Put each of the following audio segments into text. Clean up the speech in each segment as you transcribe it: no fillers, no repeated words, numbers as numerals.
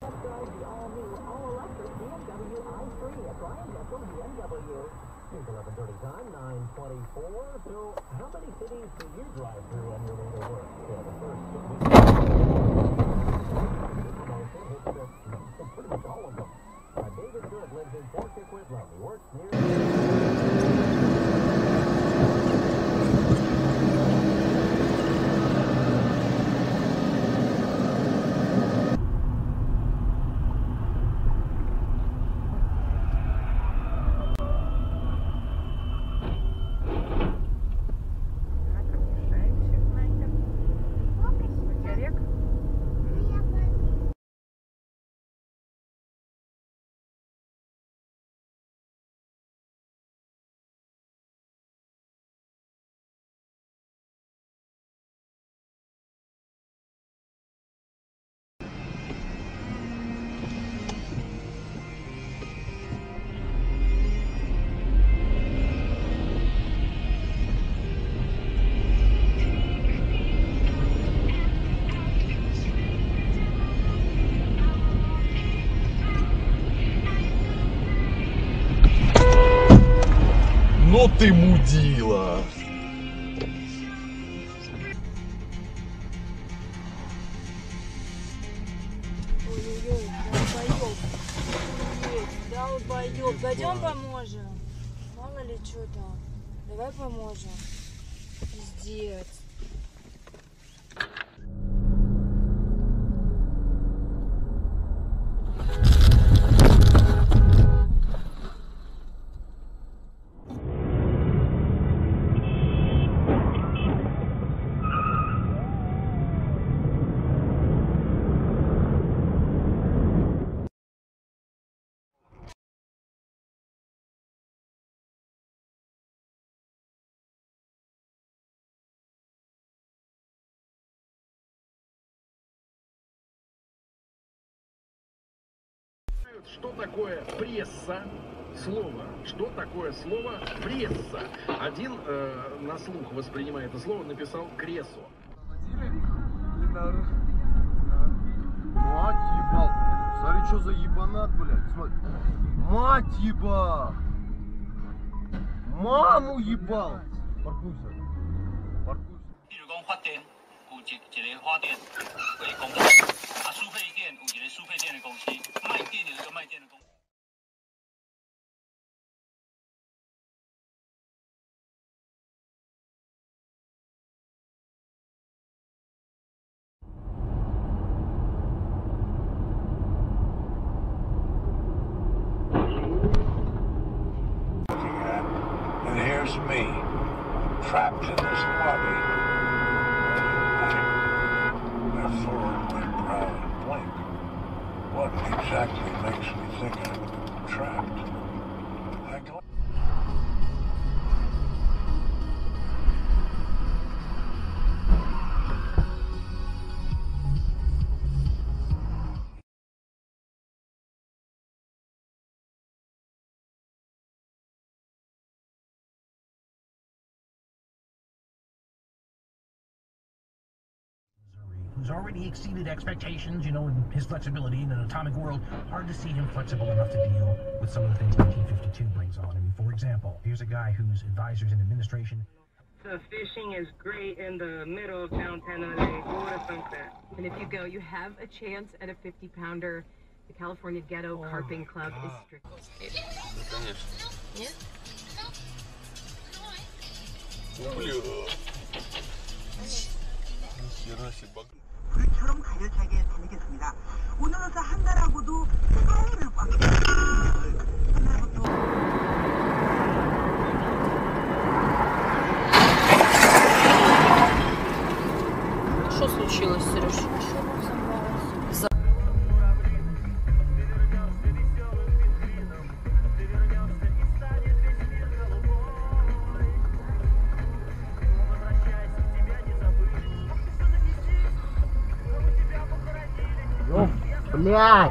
Drive the all-new, all-electric BMW i3, a triangle BMW. Here's 11:30 time, 9:24. So, how many cities do you drive through on your way to work? The first pretty much all of them. David Good lives in Fort Coquitlam. He works near... Ну ты мудила! Ой-ой-ой, долбоёб. Пойдем поможем. Мало ли что там. Давай поможем. Пиздец. Что такое пресса? Слово. Что такое слово пресса? Один на слух воспринимая это слово, написал кресо. Мать ебал. Смотри, что за ебанат, блядь. Смотри. Мать ебал. Маму ебал. Паркуйся. Паркуйся. 比如讲发电，有一个发电的公司，输配电有一个输配电的公司，卖电有一个卖电的公司。 And here's me, trapped in this lobby. I furrowed my brow and blink. What exactly makes me think I'm trapped? I go. Who's already exceeded expectations, you know, in his flexibility in an atomic world. Hard to see him flexible enough to deal with some of the things 1952 brings on. I mean, for example, here's a guy whose advisors in administration. The fishing is great in the middle of downtown LA, Florida Sunset. And if you go, you have a chance at a 50-pounder. The California Ghetto Carping Club is strict. Нет? 불처럼 가열차게 달리겠습니다. 오늘로서 한 달하고도 사흘을 꽉 한 달부터 Что случилось, Сереж? Блять!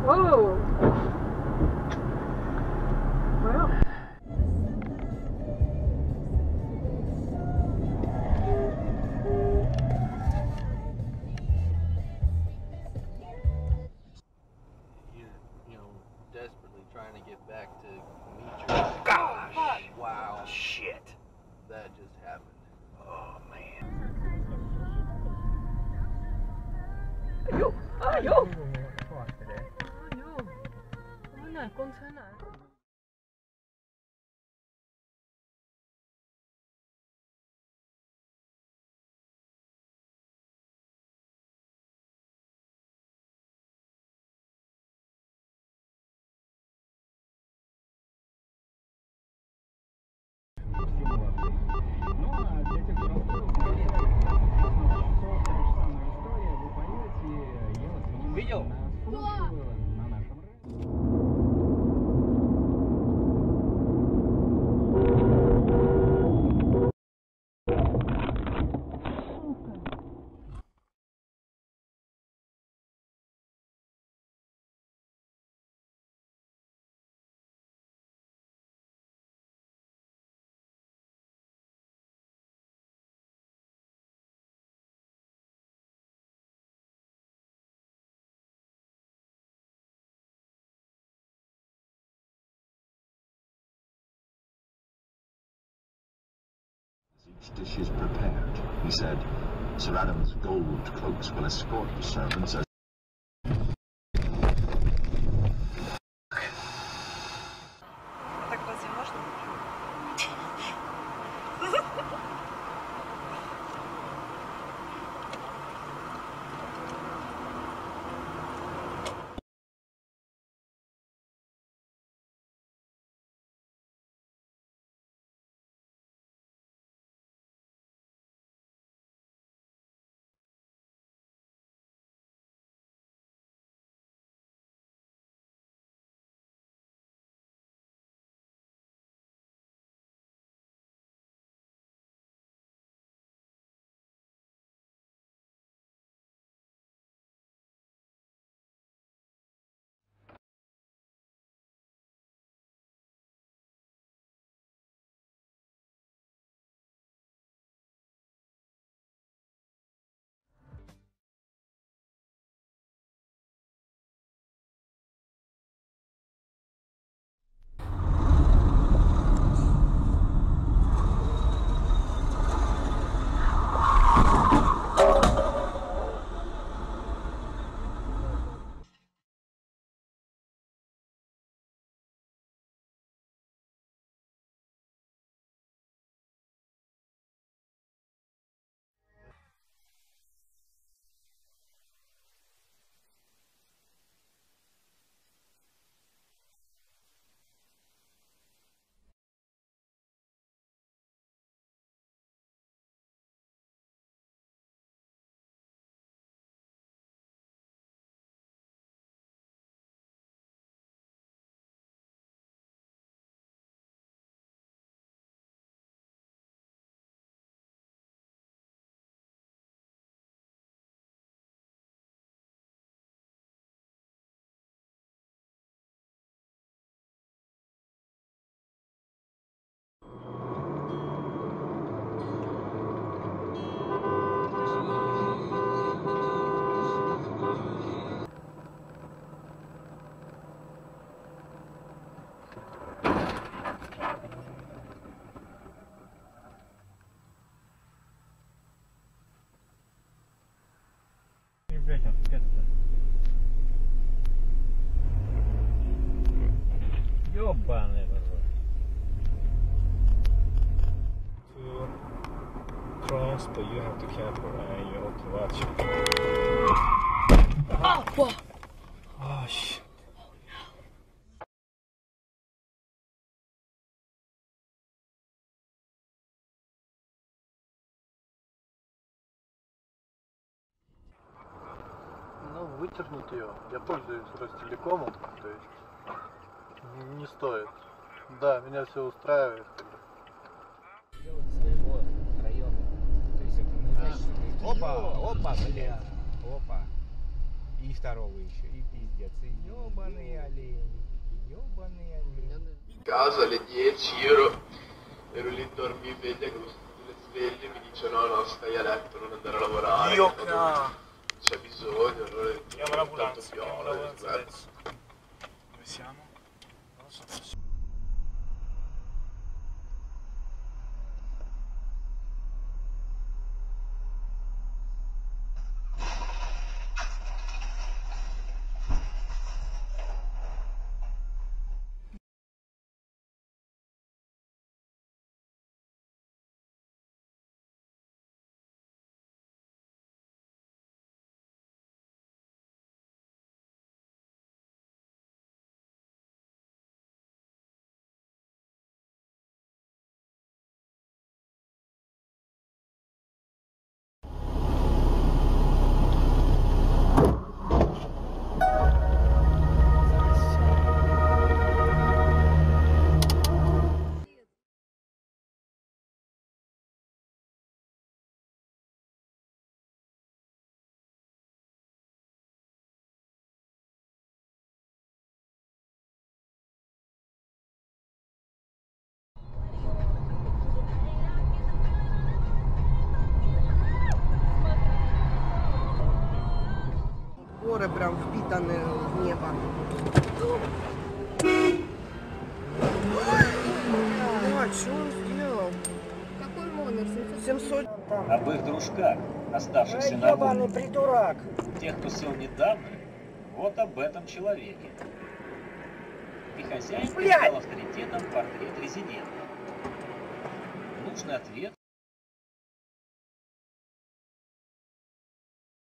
Whoa! Well. You know, desperately trying to get back to meet your... Gosh! Wow. Shit. That just happened. Oh, man. Ayo! Ayo! Ayo! 我哪公车哪？ Видел? Each dish is prepared, he said. Sir Adam's gold cloaks will escort the servants as... Так разве можно? Ёбаный в рот. To cross, but you have to careful and you have to watch. Oh, whoa. Oh shit. Ну, вытернуть ее. Я пользуюсь Ростелекомом, то есть не стоит. Да, меня все устраивает. Своего района. То есть это опа, опа, бля, опа. И второго еще, и пиздец. И ёбаные олени. Ёбаные олени. Casa alle 10 ero lì a dormire sveglia con le sveglie mi dice no stai a letto non andare a lavorare c'è bisogno allora chiamo l'ambulanza adesso. Dove siamo? Non lo so. Горы прям впитаны в небо. Да, что он сделал? Какой номер? 700. Об их дружках, оставшихся на воле. Придурак. Тех, кто сел недавно, вот об этом человеке. И хозяин прислал авторитетом портрет резидента. Нужный ответ